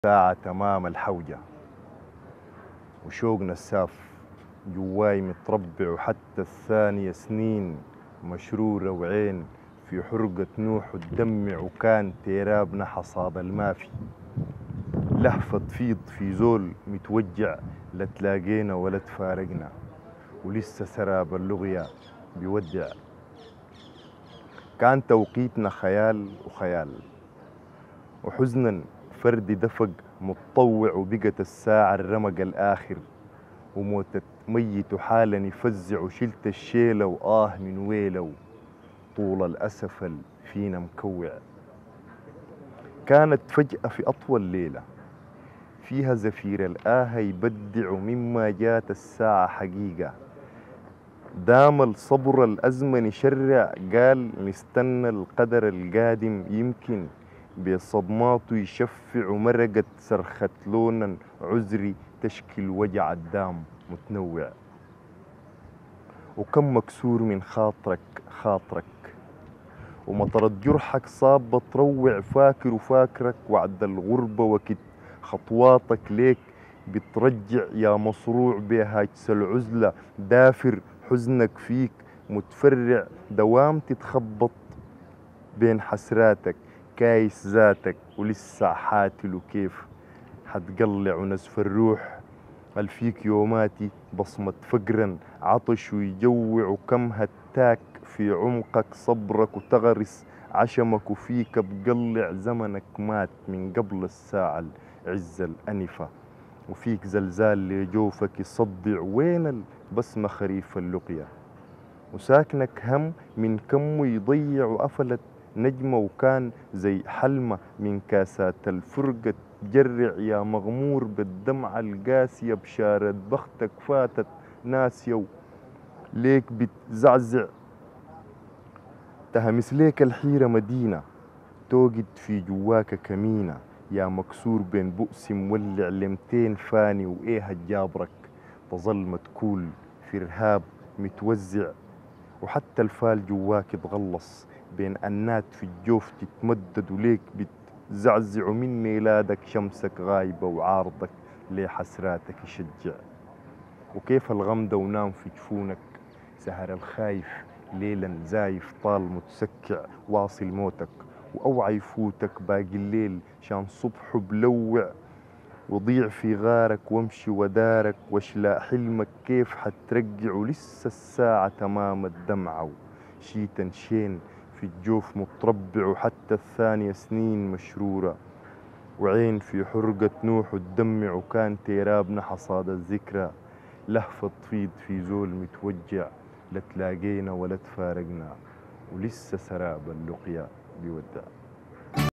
ساعة تمام الحوجة وشوقنا الساف جواي متربع، وحتى الثانية سنين مشرورة وعين في حرقة نوح وتدمع، وكان تيرابنا حصاد المافي لهفة تفيض في زول متوجع، لا تلاقينا ولا تفارقنا ولسه سراب اللغية بيودع. كان توقيتنا خيال وخيال وحزنا فردي دفق متطوع، وبقت الساعة الرمق الآخر وموتت ميت حالا يفزع، وشلت الشيلة وآه من ويلة طول الأسف فينا مكوع. كانت فجأة في أطول ليلة فيها زفير الآه يبدع، مما جات الساعة حقيقة دام الصبر الأزمن يشرع، قال نستنى القدر القادم يمكن بصدماته يشفع، ومرقت صرخة لونا عذري تشكي الوجع الدام متنوع. وكم مكسور من خاطرك ومطرت جرحك صابة تروع، فاكر وفاكرك وعد الغربة وكت خطواتك ليك بترجع، يا مصروع بهاجس العزلة دافر حزنك فيك متفرع، دوام تتخبط بين حسراتك كايس ذاتك ولسه حاتل، وكيف حتقلع ونزف الروح الفيك يوماتي بصمة فقرا عطش ويجوع، وكم هتاك في عمقك صبرك وتغرس عشمك، وفيك بقلع زمنك مات من قبل الساعة العزة الأنفة، وفيك زلزال لجوفك يصدع وين البسمة خريف اللقيا، وساكنك هم من كم يضيع، وقفلت نجمة وكان زي حلمة من كاسات الفرقة تجرع، يا مغمور بالدمعة القاسية بشارة بختك فاتت ناسية، ليك بتزعزع تهمس ليك الحيرة مدينة توجد في جواك كمينة، يا مكسور بين بؤس مولع لمتين فاني، وإيه الجابرك تظل متكول في رهاب متوزع، وحتى الفال جواك تغلص بين أنات في الجوف تتمدد، وليك بتزعزع من ميلادك شمسك غايبة، وعارضك ليه حسراتك يشجع، وكيف الغمدة ونام في جفونك سهر الخايف ليلا زايف طال متسكع، واصل موتك وأوعى يفوتك باقي الليل شان صبح بلوع، وضيع في غارك وامشي ودارك واشلاء حلمك كيف حترجع، ولسه الساعة تمام الدمعة وشيتا شين في الجوف متربع، وحتى الثانية سنين مشرورة وعين في حرقة نوح وتدمع، وكان تيرابنا حصاد الذكرى لهفة تفيض في زول متوجع، لا تلاقينا ولا تفارقنا ولسه سراب اللقيا بيودع.